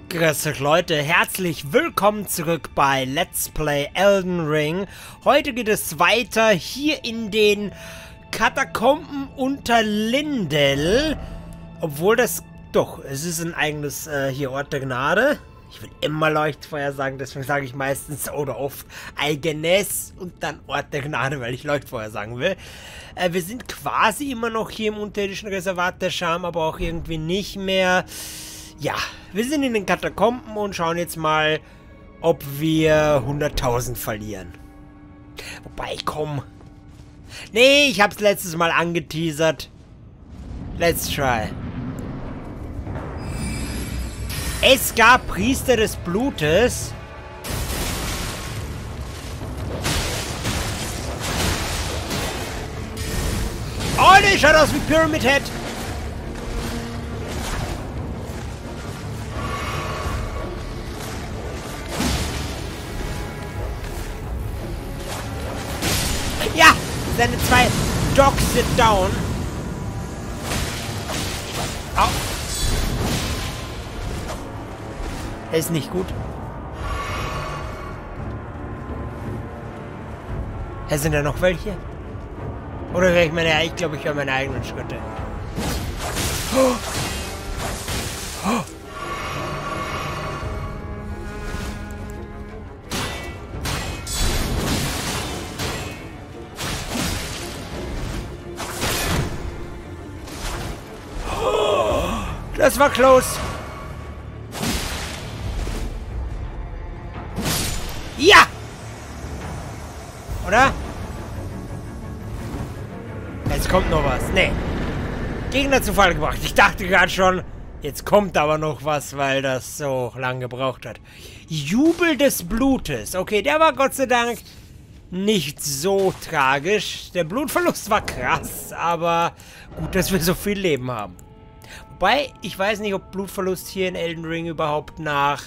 Grüß euch Leute, herzlich willkommen zurück bei Let's Play Elden Ring. Heute geht es weiter hier in den Katakomben unter Lindel. Obwohl das, doch, es ist ein eigenes hier Ort der Gnade. Ich will immer Leuchtfeuer sagen, deswegen sage ich meistens oder oft eigenes und dann Ort der Gnade, weil ich Leuchtfeuer sagen will. Wir sind quasi immer noch hier im unterirdischen Reservat der Scham, aber auch irgendwie nicht mehr. Ja, wir sind in den Katakomben und schauen jetzt mal, ob wir 100.000 verlieren. Wobei, komm. Nee, ich hab's letztes Mal angeteasert. Let's try. Es gab Priester des Blutes. Oh, der schaut aus wie Pyramid Head. Ja, seine zwei Dogs sind down. Au. Er ist nicht gut. Sind da noch welche? Oder höre ich meine... Ja, ich glaube, ich höre meine eigenen Schritte. Oh. Oh. Das war close. Ja! Oder? Jetzt kommt noch was. Nee. Gegner zu Fall gebracht. Ich dachte gerade schon, jetzt kommt aber noch was, weil das so lange gebraucht hat. Jubel des Blutes. Okay, der war Gott sei Dank nicht so tragisch. Der Blutverlust war krass, aber gut, dass wir so viel Leben haben. Wobei, ich weiß nicht, ob Blutverlust hier in Elden Ring überhaupt nach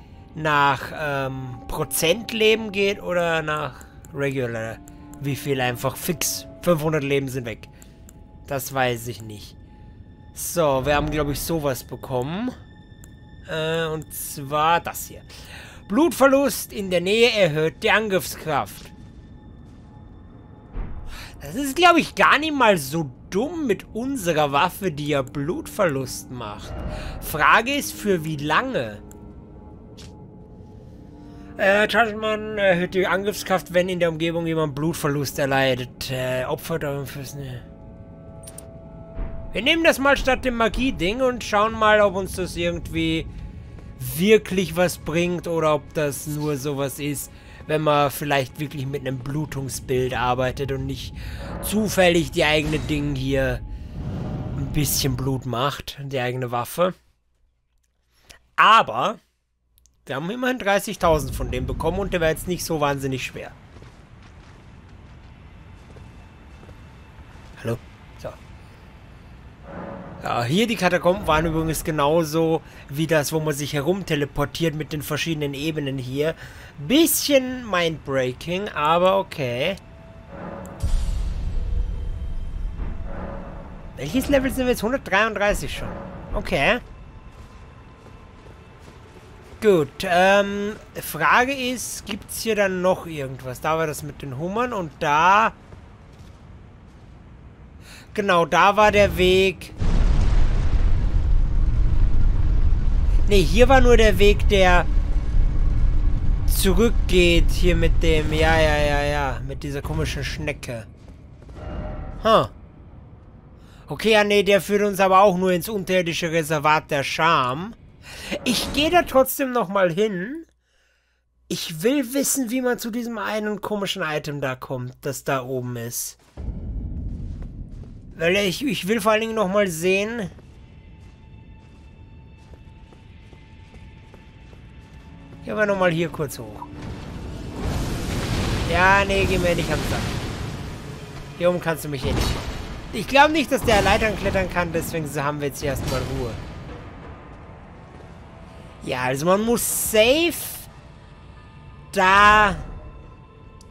Prozentleben geht oder nach Regular. Wie viel einfach fix. 500 Leben sind weg. Das weiß ich nicht. So, wir haben, glaube ich, sowas bekommen. Und zwar das hier. Blutverlust in der Nähe erhöht die Angriffskraft. Das ist, glaube ich, gar nicht mal so dumm mit unserer Waffe, die ja Blutverlust macht. Frage ist, für wie lange? Chargeman erhöht die Angriffskraft, wenn in der Umgebung jemand Blutverlust erleidet. Opfert euren Fürsten. Wir nehmen das mal statt dem Magie-Ding und schauen mal, ob uns das irgendwie wirklich was bringt oder ob das nur sowas ist, wenn man vielleicht wirklich mit einem Blutungsbild arbeitet und nicht zufällig die eigene Ding hier ein bisschen Blut macht, die eigene Waffe. Aber wir haben immerhin 30.000 von dem bekommen und der war jetzt nicht so wahnsinnig schwer. Hallo? So. Ja, hier die Katakomben waren übrigens genauso wie das, wo man sich herumteleportiert mit den verschiedenen Ebenen hier. Bisschen mindbreaking, aber okay. Welches Level sind wir jetzt? 133 schon. Okay. Gut, Frage ist, gibt es hier dann noch irgendwas? Da war das mit den Hummern und da... Genau, da war der Weg... Ne, hier war nur der Weg, der zurückgeht, hier mit dem... Ja, mit dieser komischen Schnecke. Huh. Okay, ja, nee, der führt uns aber auch nur ins unterirdische Reservat der Scham. Ich gehe da trotzdem nochmal hin. Ich will wissen, wie man zu diesem einen komischen Item da kommt, das da oben ist. Weil ich will vor allen Dingen nochmal sehen. Gehen wir nochmal hier kurz hoch. Ja, nee, geh mir nicht am Sack. Hier oben kannst du mich eh nicht machen. Ich glaube nicht, dass der Leitern klettern kann, deswegen haben wir jetzt erstmal Ruhe. Ja, also man muss safe da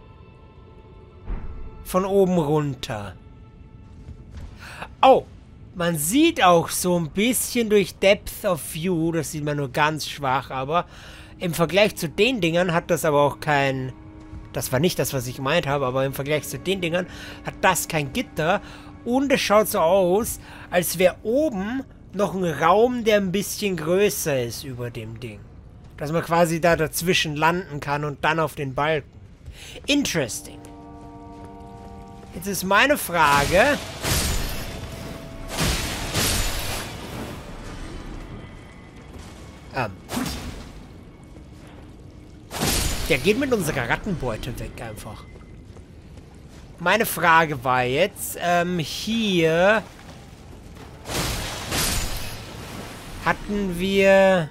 von oben runter. Oh, Man sieht auch so ein bisschen durch Depth of View, das sieht man nur ganz schwach, aber im Vergleich zu den Dingern hat das aber auch kein... Das war nicht das, was ich gemeint habe, aber im Vergleich zu den Dingern hat das kein Gitter. Und es schaut so aus, als wäre oben noch ein Raum, der ein bisschen größer ist über dem Ding. Dass man quasi da dazwischen landen kann und dann auf den Balken. Interesting. Jetzt ist meine Frage... Der geht mit unserer Rattenbeute weg einfach. Meine Frage war jetzt, hier hatten wir...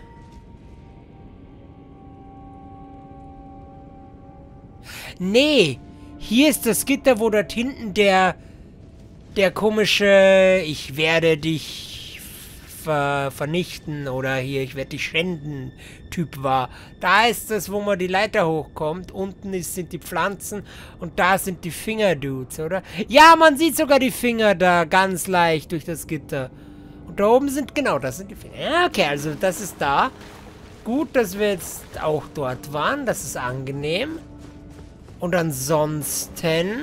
Nee, hier ist das Gitter, wo dort hinten der komische Ich werde dich vernichten oder hier, ich werde dich schänden Typ war. Da ist das, wo man die Leiter hochkommt. Unten sind die Pflanzen und da sind die Finger-Dudes, oder? Ja, man sieht sogar die Finger da ganz leicht durch das Gitter. Und da oben sind, genau, das sind die Finger. Ja, okay, also das ist da. Gut, dass wir jetzt auch dort waren. Das ist angenehm. Und ansonsten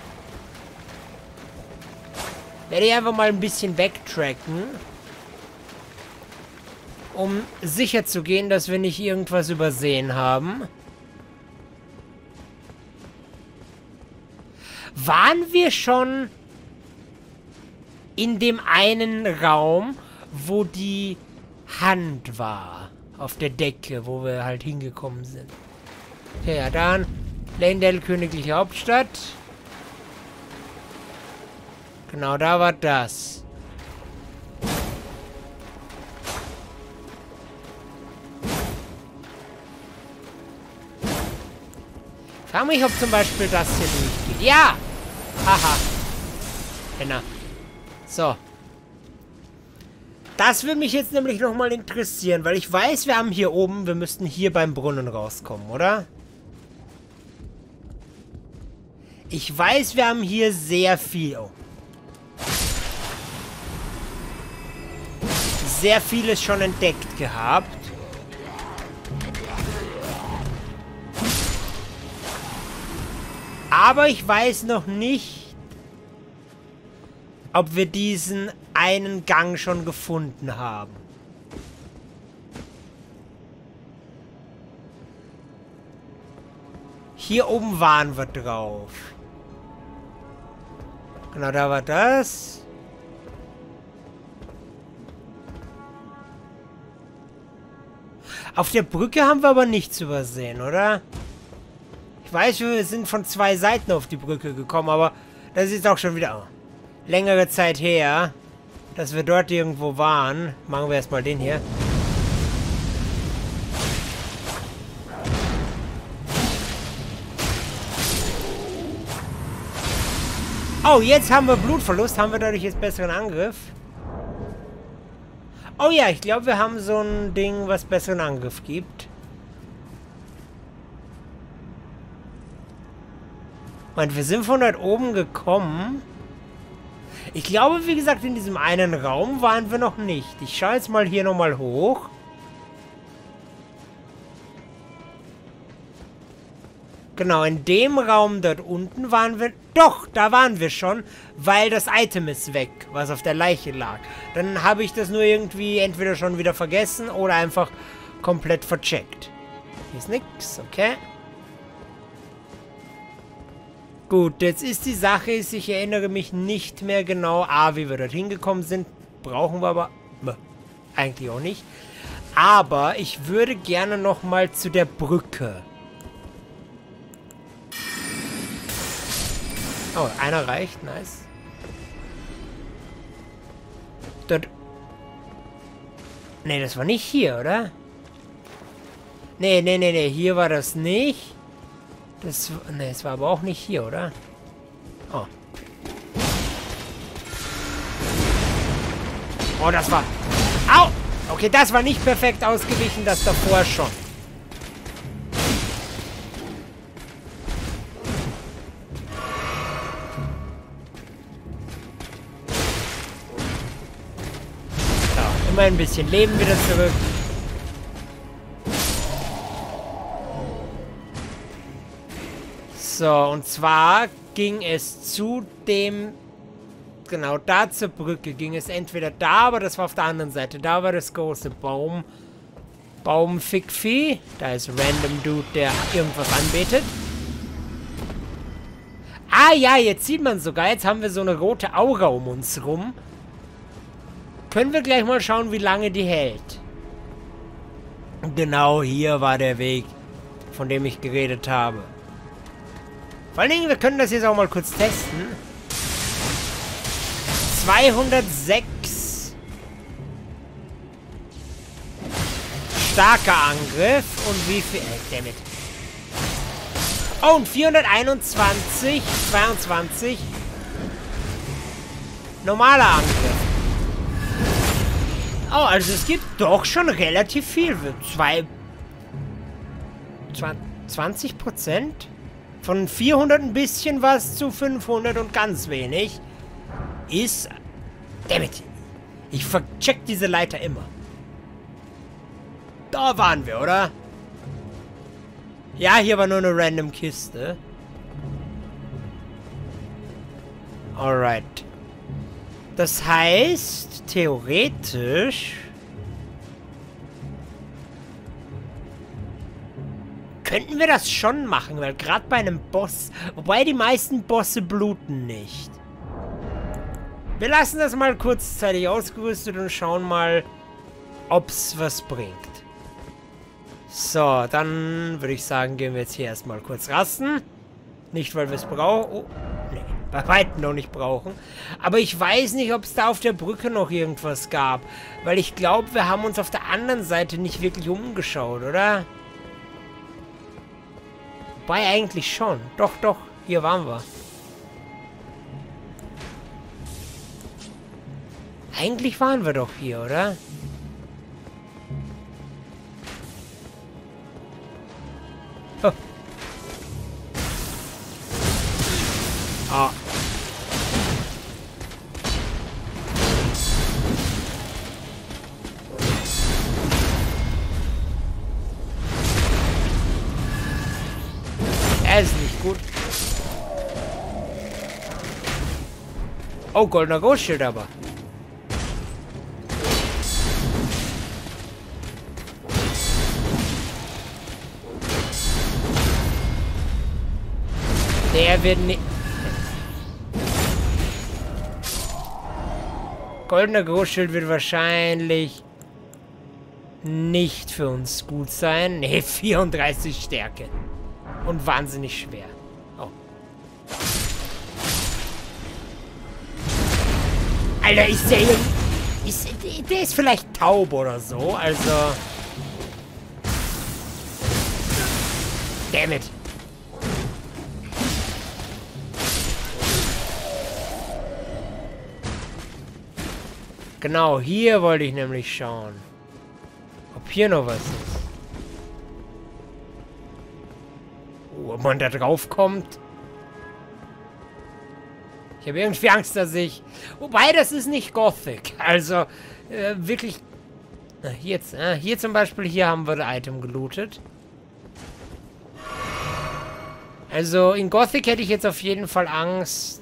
werde ich einfach mal ein bisschen backtracken, um sicher zu gehen, dass wir nicht irgendwas übersehen haben. Waren wir schon in dem einen Raum, wo die Hand war? Auf der Decke, wo wir halt hingekommen sind. Okay, ja dann. Leyndell, königliche Hauptstadt. Genau, da war das. Frag mich, ob zum Beispiel das hier durchgeht. Ja! Haha. Penner. So. Das würde mich jetzt nämlich nochmal interessieren, weil ich weiß, wir haben hier oben, wir müssten hier beim Brunnen rauskommen, oder? Ich weiß, wir haben hier sehr viel... Oh. Sehr vieles schon entdeckt gehabt. Aber ich weiß noch nicht, ob wir diesen einen Gang schon gefunden haben. Hier oben waren wir drauf. Genau, da war das. Auf der Brücke haben wir aber nichts übersehen, oder? Ich weiß, wir sind von 2 Seiten auf die Brücke gekommen, aber das ist auch schon wieder längere Zeit her, dass wir dort irgendwo waren. Machen wir erstmal den hier. Oh, jetzt haben wir Blutverlust. Haben wir dadurch jetzt besseren Angriff? Oh ja, ich glaube, wir haben so ein Ding, was besseren Angriff gibt. Und wir sind von dort oben gekommen. Ich glaube, wie gesagt, in diesem einen Raum waren wir noch nicht. Ich schaue jetzt mal hier nochmal hoch. Genau, in dem Raum dort unten waren wir... Doch, da waren wir schon, weil das Item ist weg, was auf der Leiche lag. Dann habe ich das nur irgendwie entweder schon wieder vergessen oder einfach komplett vercheckt. Hier ist nix, okay. Gut, jetzt ist die Sache, ich erinnere mich nicht mehr genau, wie wir dorthin gekommen sind. Brauchen wir aber eigentlich auch nicht. Aber ich würde gerne nochmal zu der Brücke. Oh, einer reicht, nice. Dort. Nee, das war nicht hier, oder? Nee, hier war das nicht. Nee, es war aber auch nicht hier, oder? Oh. Oh, das war... Au! Okay, das war nicht perfekt ausgewichen, das davor schon. Immer ein bisschen Leben wieder zurück. So, und zwar ging es zu dem... Genau, da zur Brücke ging es entweder da, aber das war auf der anderen Seite. Da war das große Baumfickvieh. Da ist ein random Dude, der irgendwas anbetet. Ah ja, jetzt sieht man sogar. Jetzt haben wir so eine rote Aura um uns rum. Können wir gleich mal schauen, wie lange die hält. Genau, hier war der Weg, von dem ich geredet habe. Vor allen Dingen, wir können das jetzt auch mal kurz testen. 206. Starker Angriff. Und wie viel... Dammit. Oh, und 421. 22. Normaler Angriff. Oh, also es gibt doch schon relativ viel. 20%? Von 400 ein bisschen was zu 500 und ganz wenig. Ist... Dammit. Ich vercheck diese Leiter immer. Da waren wir, oder? Ja, hier war nur eine random Kiste. Alright. Das heißt, theoretisch... könnten wir das schon machen, weil gerade bei einem Boss... Wobei die meisten Bosse bluten nicht. Wir lassen das mal kurzzeitig ausgerüstet und schauen mal, ob es was bringt. So, dann würde ich sagen, gehen wir jetzt hier erstmal kurz rasten. Nicht, weil wir es brauchen. Oh, nee, bei weitem noch nicht brauchen. Aber ich weiß nicht, ob es da auf der Brücke noch irgendwas gab. Weil ich glaube, wir haben uns auf der anderen Seite nicht wirklich umgeschaut, oder? Wobei eigentlich schon. Doch, doch, hier waren wir. Eigentlich waren wir doch hier, oder? Oh. Ah. Er ist nicht gut. Oh, goldener Großschild aber. Der wird nicht... Goldener Großschild wird wahrscheinlich nicht für uns gut sein. Ne, 34 Stärke. Und wahnsinnig schwer. Oh. Alter, ist der hier... Der ist vielleicht taub oder so, also... Dammit. Genau, hier wollte ich nämlich schauen. Ob hier noch was ist. Ob man da drauf kommt. Ich habe irgendwie Angst, dass ich... Wobei, das ist nicht Gothic. Also, wirklich... Hier zum Beispiel, hier haben wir das Item gelootet. Also, in Gothic hätte ich jetzt auf jeden Fall Angst...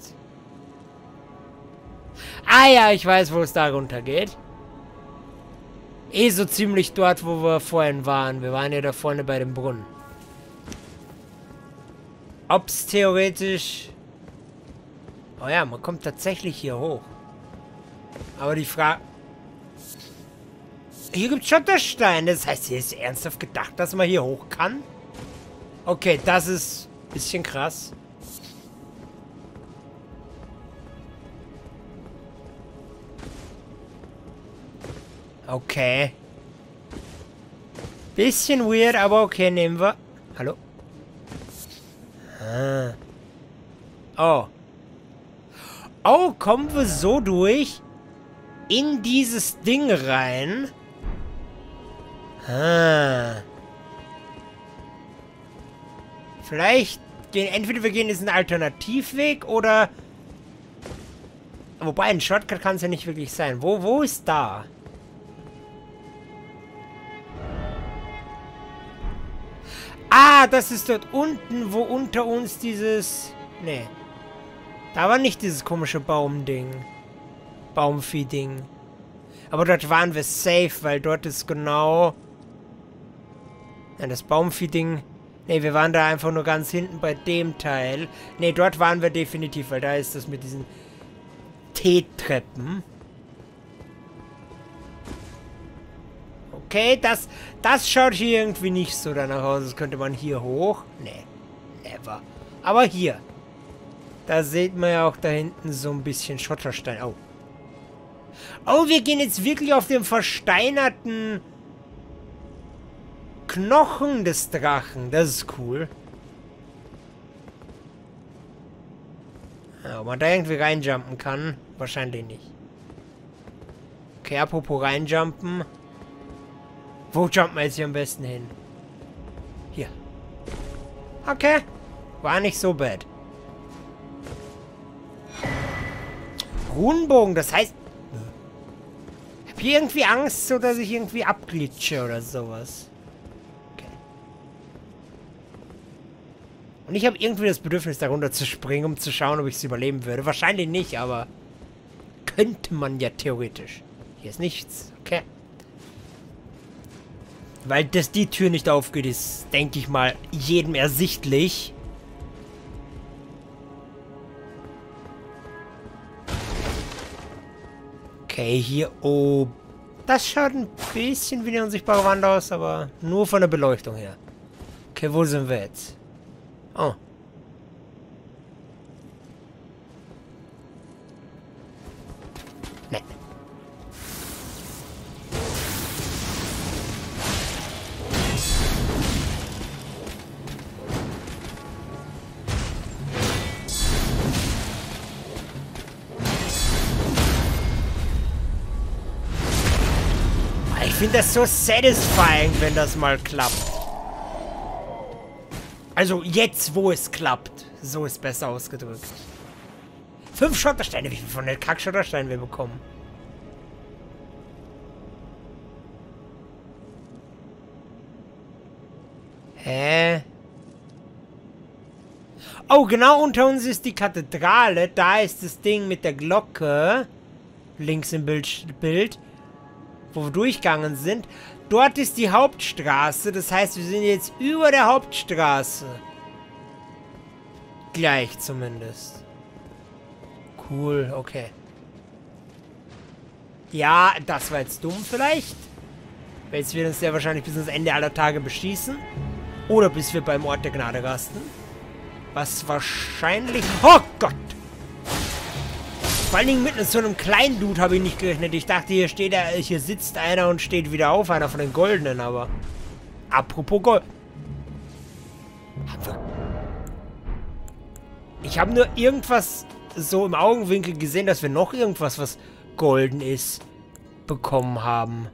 Ah ja, ich weiß, wo es da runter geht. Eh so ziemlich dort, wo wir vorhin waren. Wir waren ja da vorne bei dem Brunnen. Ob's theoretisch... Oh ja, man kommt tatsächlich hier hoch. Aber die Frage... Hier gibt's Schotterstein. Das heißt, hier ist ernsthaft gedacht, dass man hier hoch kann? Okay, das ist ein bisschen krass. Okay. Bisschen weird, aber okay, nehmen wir. Hallo? Ah. Oh. Oh, kommen wir so durch in dieses Ding rein? Ah. Vielleicht gehen, entweder wir gehen diesen Alternativweg oder... Wobei, ein Shortcut kann es ja nicht wirklich sein. Wo ist da? Ah, das ist dort unten, wo unter uns dieses... Nee. Da war nicht dieses komische Baumding. Baumvieh-Ding. Aber dort waren wir safe, weil dort ist genau... Ja, das Baumvieh-Ding... Nee, wir waren da einfach nur ganz hinten bei dem Teil. Nee, dort waren wir definitiv, weil da ist das mit diesen T-Treppen. Okay, das schaut hier irgendwie nicht so danach aus. Das könnte man hier hoch. Nee, never. Aber hier. Da sieht man ja auch da hinten so ein bisschen Schotterstein. Oh. Oh, wir gehen jetzt wirklich auf den versteinerten Knochen des Drachen. Das ist cool. Ja, ob man da irgendwie reinjumpen kann? Wahrscheinlich nicht. Okay, apropos reinjumpen. Wo jumpen wir jetzt hier am besten hin? Hier. Okay. War nicht so bad. Runenbogen, das heißt... Ich hab hier irgendwie Angst, so dass ich irgendwie abglitsche oder sowas. Okay. Und ich habe irgendwie das Bedürfnis, darunter zu springen, um zu schauen, ob ich es überleben würde. Wahrscheinlich nicht, aber... Könnte man ja theoretisch. Hier ist nichts. Okay. Weil dass die Tür nicht aufgeht, ist, denke ich mal, jedem ersichtlich. Okay, hier oben. Das schaut ein bisschen wie eine unsichtbare Wand aus, aber nur von der Beleuchtung her. Okay, wo sind wir jetzt? Oh. Ne. Ich finde das so satisfying, wenn das mal klappt. Also jetzt, wo es klappt. So ist besser ausgedrückt. 5 Schottersteine. Wie viel von den Kack-Schottersteinen wir bekommen? Hä? Oh, genau unter uns ist die Kathedrale. Da ist das Ding mit der Glocke. Links im Bild. Wo wir durchgegangen sind. Dort ist die Hauptstraße. Das heißt, wir sind jetzt über der Hauptstraße. Gleich zumindest. Cool, okay. Ja, das war jetzt dumm vielleicht. Weil jetzt wird uns sehr wahrscheinlich bis ans Ende aller Tage beschießen. Oder bis wir beim Ort der Gnade rasten. Was wahrscheinlich... Oh Gott! Vor allen Dingen mit so einem kleinen Dude habe ich nicht gerechnet. Ich dachte, hier sitzt einer und steht wieder auf, einer von den Goldenen, aber... Apropos Gold... Ich habe nur irgendwas so im Augenwinkel gesehen, dass wir noch irgendwas, was golden ist, bekommen haben.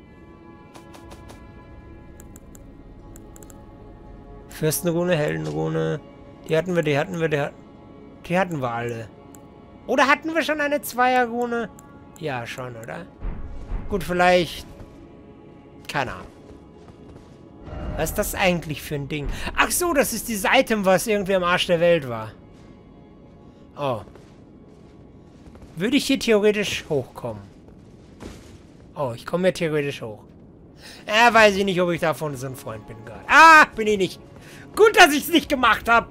Fürstenrune, Heldenrune... Die hatten wir alle. Oder hatten wir schon eine Zweierrune? Ja, schon, oder? Gut, vielleicht... Keine Ahnung. Was ist das eigentlich für ein Ding? Ach so, das ist dieses Item, was irgendwie am Arsch der Welt war. Oh. Würde ich hier theoretisch hochkommen? Oh, ich komme hier theoretisch hoch. Weiß ich nicht, ob ich davon so ein Freund bin gerade. Ah, bin ich nicht. Gut, dass ich es nicht gemacht habe.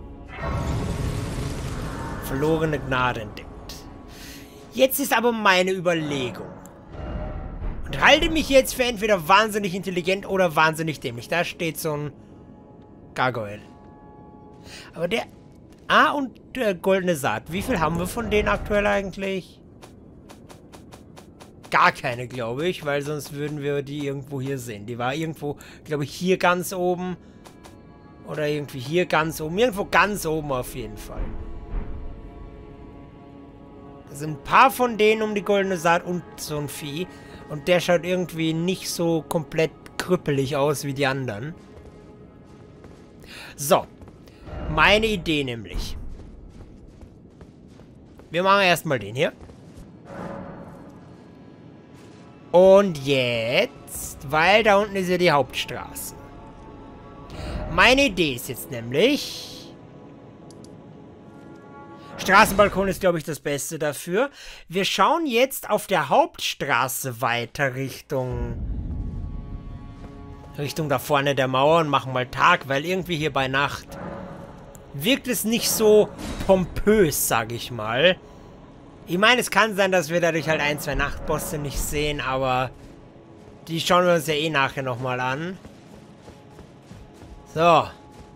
Verlorene Gnade entdeckt. Jetzt ist aber meine Überlegung. Und halte mich jetzt für entweder wahnsinnig intelligent oder wahnsinnig dämlich. Da steht so ein Gargoyle. Aber der... Ah, und der goldene Saat. Wie viel haben wir von denen aktuell eigentlich? Gar keine, glaube ich, weil sonst würden wir die irgendwo hier sehen. Die war irgendwo, glaube ich, hier ganz oben. Oder irgendwie hier ganz oben. Irgendwo ganz oben auf jeden Fall. Da sind ein paar von denen um die goldene Saat und so ein Vieh. Und der schaut irgendwie nicht so komplett krüppelig aus wie die anderen. So. Meine Idee nämlich. Wir machen erstmal den hier. Und jetzt, weil da unten ist ja die Hauptstraße. Meine Idee ist jetzt nämlich... Straßenbalkon ist, glaube ich, das Beste dafür. Wir schauen jetzt auf der Hauptstraße weiter Richtung da vorne der Mauer und machen mal Tag, weil irgendwie hier bei Nacht wirkt es nicht so pompös, sage ich mal. Ich meine, es kann sein, dass wir dadurch halt ein, zwei Nachtbosse nicht sehen, aber die schauen wir uns ja eh nachher nochmal an. So.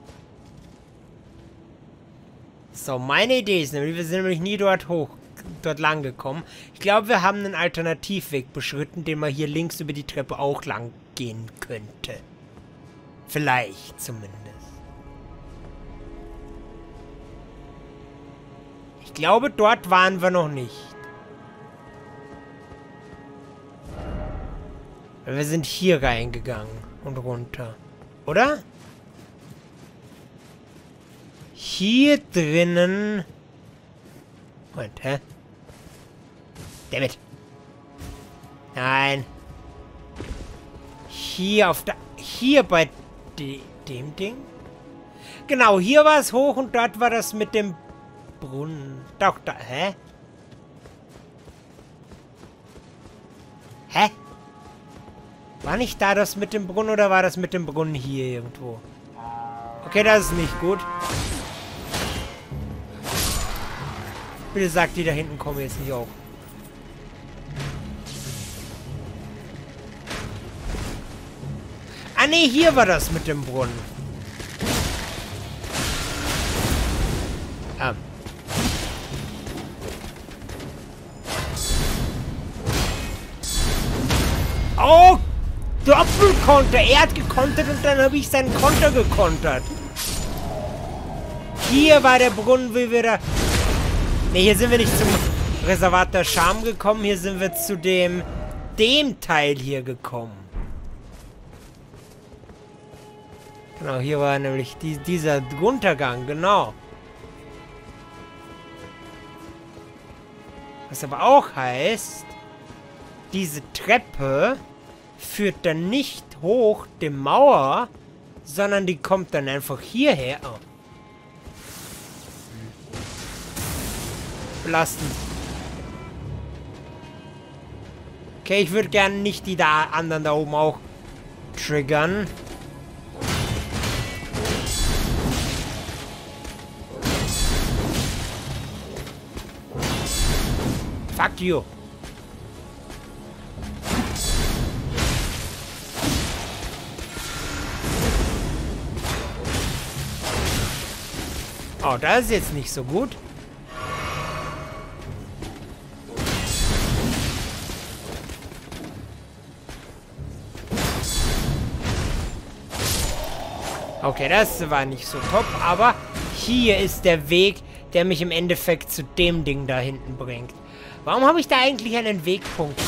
So, meine Idee ist nämlich, wir sind nämlich nie dort lang gekommen. Ich glaube, wir haben einen Alternativweg beschritten, den man hier links über die Treppe auch lang gehen könnte. Vielleicht zumindest. Ich glaube, dort waren wir noch nicht. Wir sind hier reingegangen und runter. Oder? Hier drinnen... Moment, hä? Dammit. Nein. Hier auf der... Hier bei dem Ding? Genau, hier war es hoch und dort war das mit dem Brunnen. Doch, da... Hä? Hä? War nicht da das mit dem Brunnen oder war das mit dem Brunnen hier irgendwo? Okay, das ist nicht gut. Bitte sagt, die da hinten kommen jetzt nicht auch. Ah ne, hier war das mit dem Brunnen. Oh! Doppelkonter! Er hat gekontert und dann habe ich seinen Konter gekontert. Hier war der Brunnen, wie wir da... Ne, hier sind wir nicht zum Reservat der Scham gekommen. Hier sind wir zu dem Teil hier gekommen. Genau, hier war nämlich dieser Untergang, genau. Was aber auch heißt, diese Treppe führt dann nicht hoch die Mauer, sondern die kommt dann einfach hierher. Oh. Belastend. Okay, ich würde gerne nicht die anderen da oben auch triggern. Fuck you. Oh, das ist jetzt nicht so gut. Okay, das war nicht so top, aber hier ist der Weg, der mich im Endeffekt zu dem Ding da hinten bringt. Warum habe ich da eigentlich einen Wegpunkt?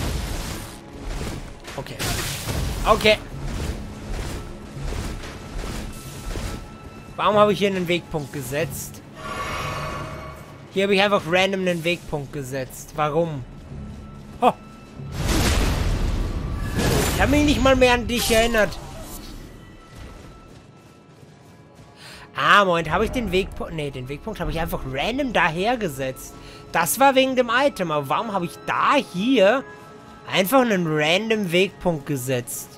Okay. Okay. Warum habe ich hier einen Wegpunkt gesetzt? Hier habe ich einfach random einen Wegpunkt gesetzt. Warum? Oh. Ich habe mich nicht mal mehr an dich erinnert. Ah, Moment, habe ich den Wegpunkt... Ne, den Wegpunkt habe ich einfach random dahergesetzt. Das war wegen dem Item. Aber warum habe ich da hier einfach einen random Wegpunkt gesetzt?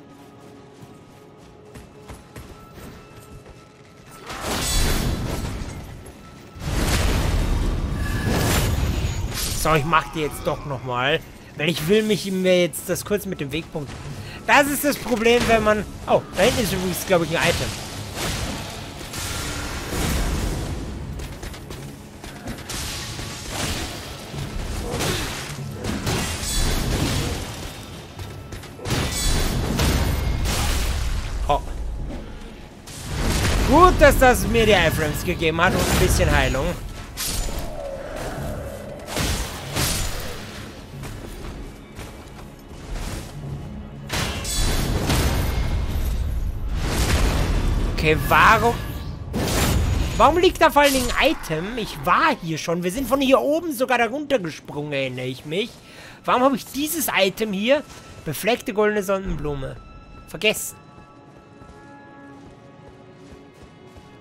So, ich mache die jetzt doch nochmal. Weil ich will mir jetzt das kurz mit dem Wegpunkt... Das ist das Problem, wenn man... Oh, da hinten ist übrigens, glaube ich, ein Item. Oh. Gut, dass das mir die Iframes gegeben hat und ein bisschen Heilung. Okay, warum liegt da vor allen Dingen ein Item? Ich war hier schon. Wir sind von hier oben sogar da runtergesprungen, erinnere ich mich. Warum habe ich dieses Item hier? Befleckte goldene Sonnenblume. Vergessen.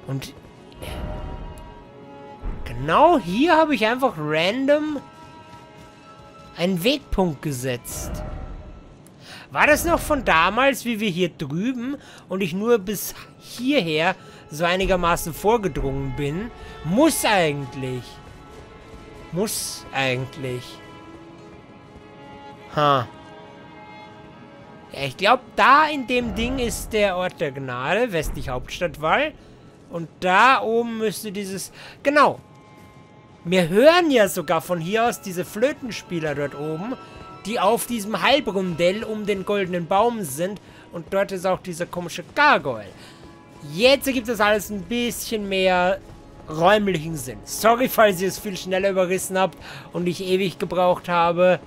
Und genau hier habe ich einfach random einen Wegpunkt gesetzt. War das noch von damals, wie wir hier drüben und ich nur bis hierher so einigermaßen vorgedrungen bin? Muss eigentlich. Muss eigentlich. Ha. Ja, ich glaube, da in dem Ding ist der Ort der Gnade, westlich Hauptstadtwall. Und da oben müsste dieses... Genau. Wir hören ja sogar von hier aus diese Flötenspieler dort oben, die auf diesem Halbrundell um den goldenen Baum sind. Und dort ist auch dieser komische Gargoyle. Jetzt ergibt das alles ein bisschen mehr räumlichen Sinn. Sorry, falls ihr es viel schneller überrissen habt und ich ewig gebraucht habe.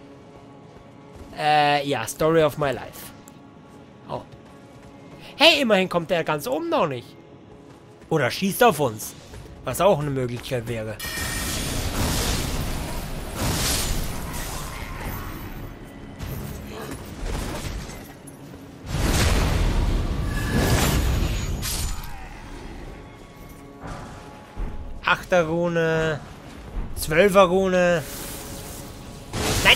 Ja, Story of my life. Oh. Hey, immerhin kommt der ganz oben noch nicht. Oder schießt auf uns. Was auch eine Möglichkeit wäre. Rune, 12er Rune. Nein!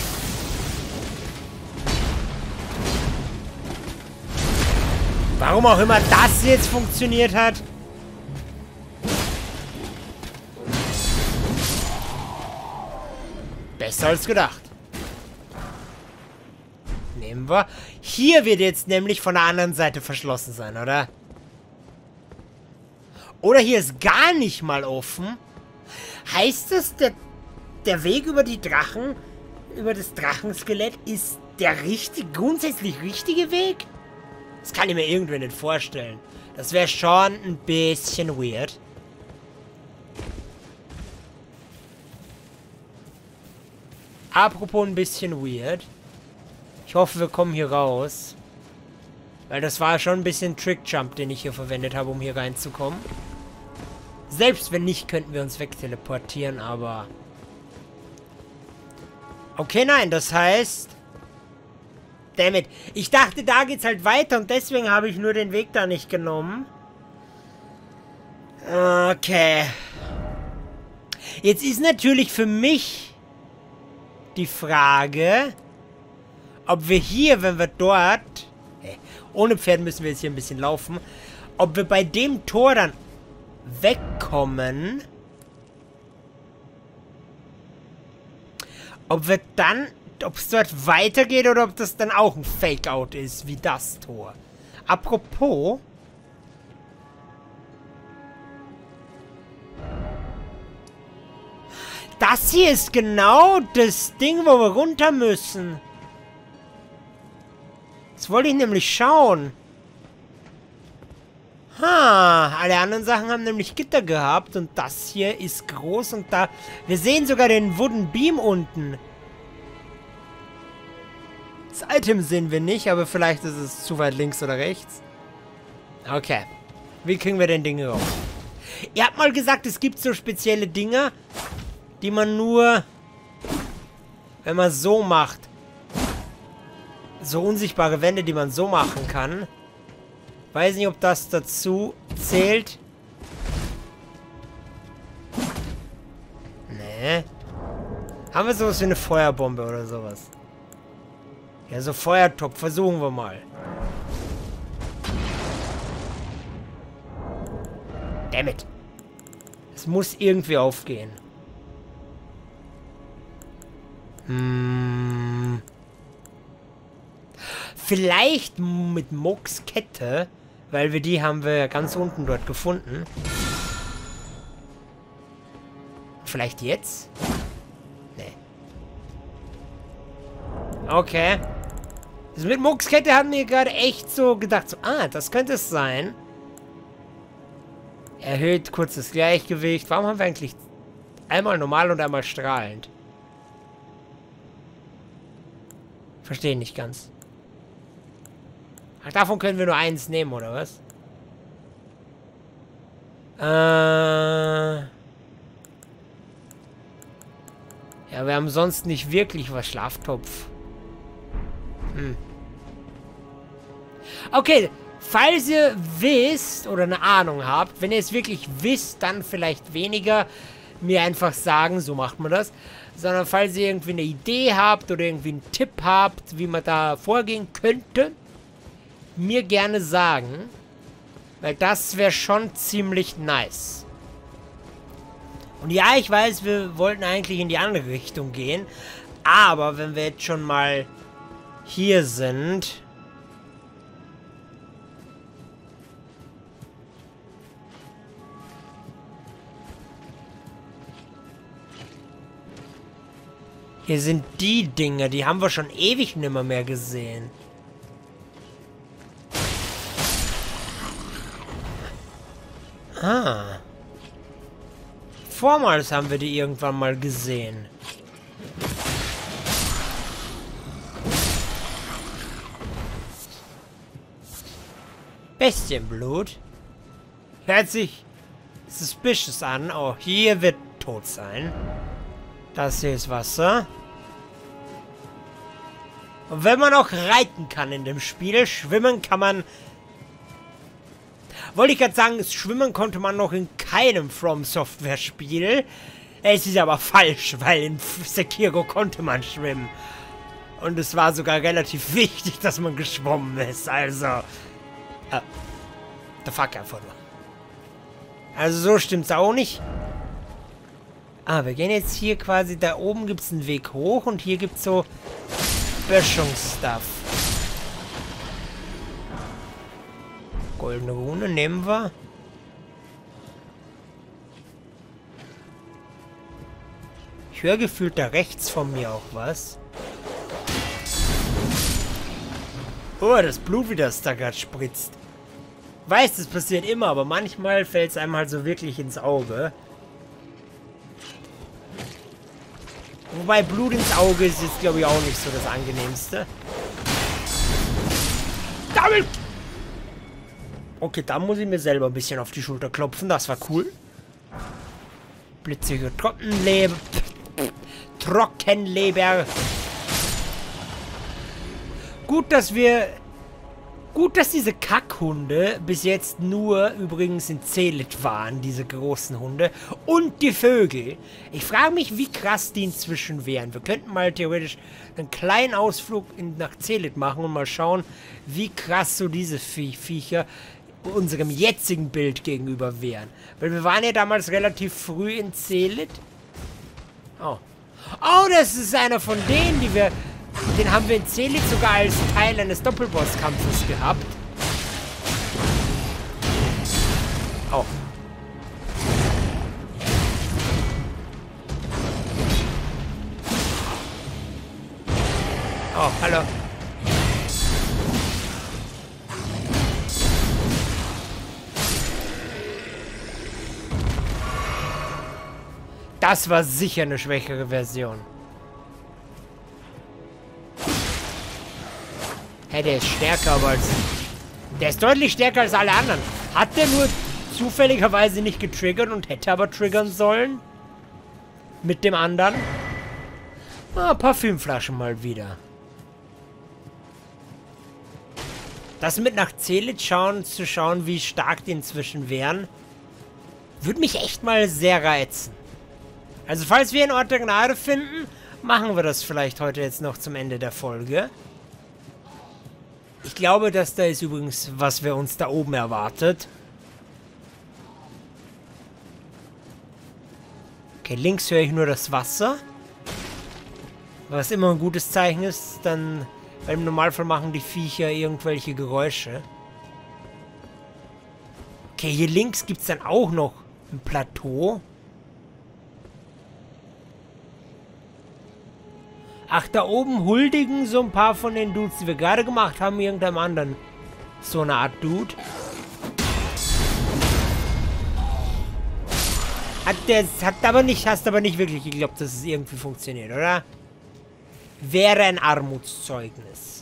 Warum auch immer das jetzt funktioniert hat. Besser als gedacht. Nehmen wir. Hier wird jetzt nämlich von der anderen Seite verschlossen sein, oder? Oder hier ist gar nicht mal offen. Heißt das, der Weg über die Drachen, über das Drachenskelett, ist der grundsätzlich richtige Weg? Das kann ich mir irgendwie nicht vorstellen. Das wäre schon ein bisschen weird. Apropos ein bisschen weird. Ich hoffe, wir kommen hier raus. Weil das war schon ein bisschen Trick-Jump, den ich hier verwendet habe, um hier reinzukommen. Selbst wenn nicht, könnten wir uns wegteleportieren, aber... Okay, nein, das heißt... Dammit. Ich dachte, da geht's halt weiter und deswegen habe ich nur den Weg da nicht genommen. Okay. Jetzt ist natürlich für mich die Frage, ob wir hier, wenn wir dort... Ohne Pferd müssen wir jetzt hier ein bisschen laufen. Ob wir bei dem Tor dann wegkommen. Ob wir dann... Ob es dort weitergeht oder ob das dann auch ein Fake-Out ist, wie das Tor. Apropos... Das hier ist genau das Ding, wo wir runter müssen. Das wollte ich nämlich schauen. Alle anderen Sachen haben nämlich Gitter gehabt und das hier ist groß und da... Wir sehen sogar den Wooden Beam unten. Das Item sehen wir nicht, aber vielleicht ist es zu weit links oder rechts. Okay. Wie kriegen wir den Ding raus? Ihr habt mal gesagt, es gibt so spezielle Dinger, die man nur, wenn man so macht. So unsichtbare Wände, die man so machen kann. Weiß nicht, ob das dazu zählt. Nee. Haben wir sowas wie eine Feuerbombe oder sowas? Ja, so Feuertopf. Versuchen wir mal. Dammit. Es muss irgendwie aufgehen. Vielleicht mit Mucks Kette, weil die haben wir ganz unten dort gefunden. Vielleicht jetzt? Nee. Okay. Also mit Mucks Kette haben wir gerade echt so gedacht, so, das könnte es sein. Erhöht kurzes Gleichgewicht. Warum haben wir eigentlich einmal normal und einmal strahlend? Verstehe nicht ganz. Ach, davon können wir nur eins nehmen, oder was? Ja, wir haben sonst nicht wirklich was. Schlaftopf. Okay, Falls ihr wisst oder eine Ahnung habt, wenn ihr es wirklich wisst, dann vielleicht weniger mir einfach sagen, so macht man das. Sondern falls ihr irgendwie eine Idee habt oder irgendwie einen Tipp habt, wie man da vorgehen könnte, mir gerne sagen. Weil das wäre schon ziemlich nice. Und ja, ich weiß, wir wollten eigentlich in die andere Richtung gehen. Aber wenn wir jetzt schon mal hier sind... Hier sind die Dinge, die haben wir schon ewig nimmer mehr gesehen. Ah. Vormals haben wir die irgendwann mal gesehen. Bestienblut. Hört sich suspicious an. Oh, hier wird tot sein. Das hier ist Wasser. Und wenn man auch reiten kann in dem Spiel, schwimmen kann man... Wollte ich gerade sagen, schwimmen konnte man noch in keinem From-Software-Spiel. Es ist aber falsch, weil in Sekiro konnte man schwimmen. Und es war sogar relativ wichtig, dass man geschwommen ist. Also... the fuck einfach nur. Also so stimmt's auch nicht. Ah, wir gehen jetzt hier quasi... Da oben gibt's einen Weg hoch und hier gibt's so... Böschungsstuff. Goldene Rune nehmen wir. Ich höre gefühlt da rechts von mir auch was. Oh, das Blut, wie das da gerade spritzt. Weiß, das passiert immer, aber manchmal fällt es einem halt so wirklich ins Auge. Wobei Blut ins Auge ist jetzt, glaube ich, auch nicht so das Angenehmste. Damit! Okay, da muss ich mir selber ein bisschen auf die Schulter klopfen. Das war cool. Blitzige Trockenleber. Gut, dass diese Kackhunde bis jetzt nur übrigens in Zelit waren, diese großen Hunde. Und die Vögel. Ich frage mich, wie krass die inzwischen wären. Wir könnten mal theoretisch einen kleinen Ausflug nach Zelit machen und mal schauen, wie krass so diese Viecher unserem jetzigen Bild gegenüber wären. Weil wir waren ja damals relativ früh in Zelit. Oh. Oh, das ist einer von denen, den haben wir in Zelit sogar als Teil eines Doppelbosskampfes gehabt. Oh. Oh, hallo. Das war sicher eine schwächere Version. Hey, der ist stärker, aber als... Der ist deutlich stärker als alle anderen. Hat der nur zufälligerweise nicht getriggert und hätte aber triggern sollen? Mit dem anderen? Ah, Parfümflaschen mal wieder. Das mit nach Zelit zu schauen, wie stark die inzwischen wären, würde mich echt mal sehr reizen. Also falls wir einen Ort der Gnade finden, machen wir das vielleicht heute jetzt noch zum Ende der Folge. Ich glaube, dass da ist übrigens, was wir uns da oben erwartet. Okay, links höre ich nur das Wasser. Was immer ein gutes Zeichen ist, dann... Weil im Normalfall machen die Viecher irgendwelche Geräusche. Okay, hier links gibt es dann auch noch ein Plateau. Ach, da oben huldigen so ein paar von den Dudes, die wir gerade gemacht haben, irgendeinem anderen. So eine Art Dude. Hast aber nicht wirklich geglaubt, dass es irgendwie funktioniert, oder? Wäre ein Armutszeugnis.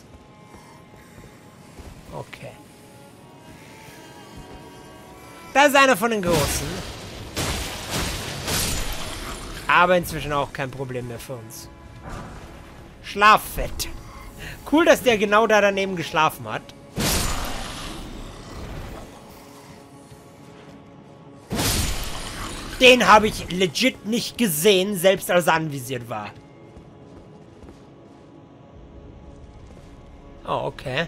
Okay. Da ist einer von den Großen. Aber inzwischen auch kein Problem mehr für uns. Schlaffett. Cool, dass der genau da daneben geschlafen hat. Den habe ich legit nicht gesehen, selbst als er anvisiert war. Oh, okay.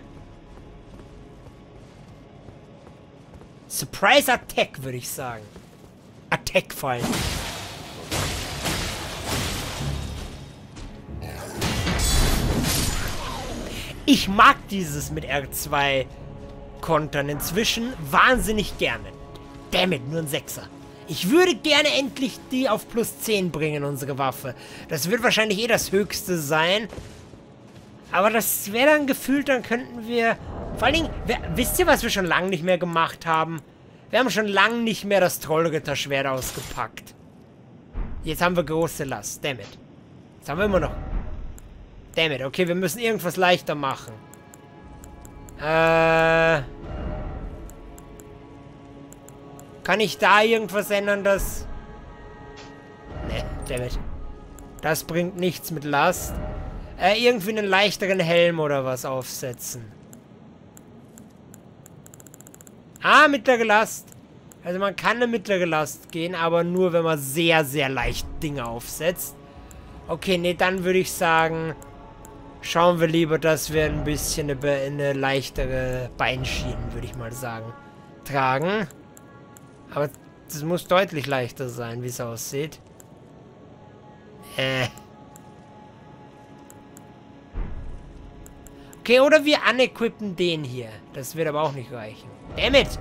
Surprise Attack, würde ich sagen. Attack vor allem. Ich mag dieses mit R2 kontern inzwischen wahnsinnig gerne. Dammit, nur ein 6er. Ich würde gerne endlich die auf plus 10 bringen, unsere Waffe. Das wird wahrscheinlich eh das Höchste sein. Aber das wäre dann gefühlt, dann könnten wir... Vor allen Dingen, wisst ihr, was wir schon lange nicht mehr gemacht haben? Wir haben schon lange nicht mehr das Trollritterschwert ausgepackt. Jetzt haben wir große Last. Dammit. Jetzt haben wir immer noch... Dammit, okay, wir müssen irgendwas leichter machen. Kann ich da irgendwas ändern, das... Ne, dammit. Das bringt nichts mit Last. Irgendwie einen leichteren Helm oder was aufsetzen. Ah, mittlere Last. Also man kann eine mittlere Last gehen, aber nur, wenn man sehr, sehr leicht Dinge aufsetzt. Okay, nee, dann würde ich sagen... Schauen wir lieber, dass wir ein bisschen eine leichtere Beinschienen, würde ich mal sagen, tragen. Aber das muss deutlich leichter sein, wie es aussieht. Okay, oder wir unequippen den hier. Das wird aber auch nicht reichen. Dammit!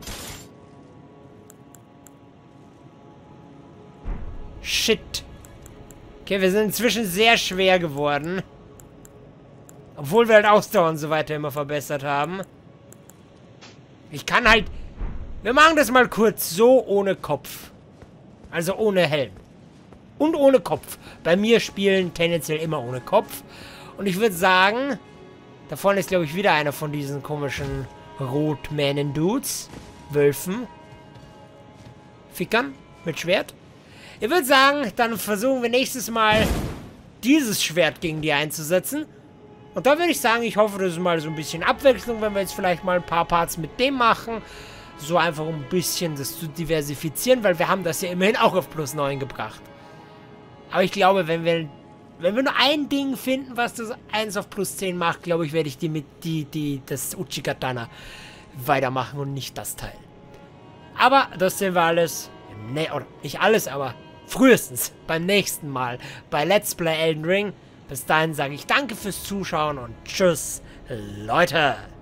Shit. Okay, wir sind inzwischen sehr schwer geworden. Obwohl wir halt Ausdauer und so weiter immer verbessert haben. Ich kann halt... Wir machen das mal kurz so ohne Kopf. Also ohne Helm. Und ohne Kopf. Bei mir spielen tendenziell immer ohne Kopf. Und ich würde sagen... Da vorne ist, glaube ich, wieder einer von diesen komischen Rotmännen-Dudes. Wölfen. Fickern. Mit Schwert. Ich würde sagen, dann versuchen wir nächstes Mal dieses Schwert gegen die einzusetzen. Und da würde ich sagen, ich hoffe, das ist mal so ein bisschen Abwechslung, wenn wir jetzt vielleicht mal ein paar Parts mit dem machen. So einfach um ein bisschen das zu diversifizieren, weil wir haben das ja immerhin auch auf plus 9 gebracht. Aber ich glaube, wenn wir nur ein Ding finden, was das 1 auf plus 10 macht, glaube ich, werde ich das Uchi-Katana weitermachen und nicht das Teil. Aber das sehen wir alles, oder nicht alles, aber frühestens beim nächsten Mal bei Let's Play Elden Ring. Bis dahin sage ich danke fürs Zuschauen und tschüss, Leute.